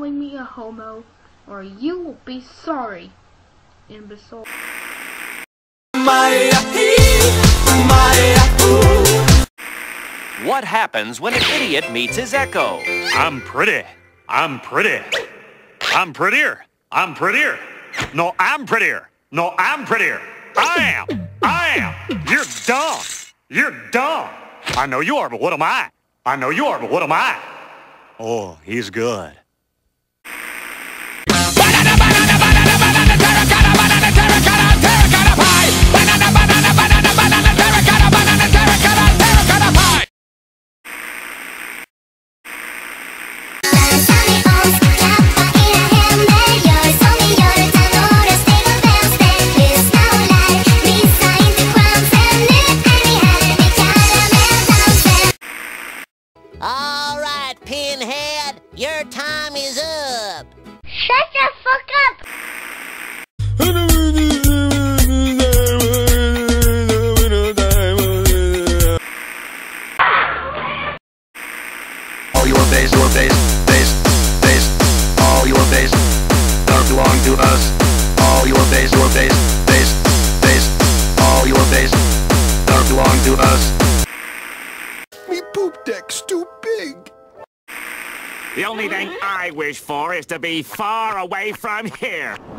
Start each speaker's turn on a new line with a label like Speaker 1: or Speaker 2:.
Speaker 1: calling me a homo, or you will be sorry, imbecile.
Speaker 2: What happens when an idiot meets his echo?
Speaker 3: I'm pretty. I'm pretty. I'm prettier. I'm prettier. No, I'm prettier. No, I'm prettier. I am. I am. You're dumb. You're dumb. I know you are, but what am I? I know you are, but what am I? Oh, he's good.
Speaker 4: All right, Pinhead, your time is up.
Speaker 5: Shut the fuck up!
Speaker 6: All your base, all your base, don't belong to us. All your base, all your base, don't belong to us.
Speaker 7: Me poop deck's too big.
Speaker 3: The only thing I wish for is to be far away from here.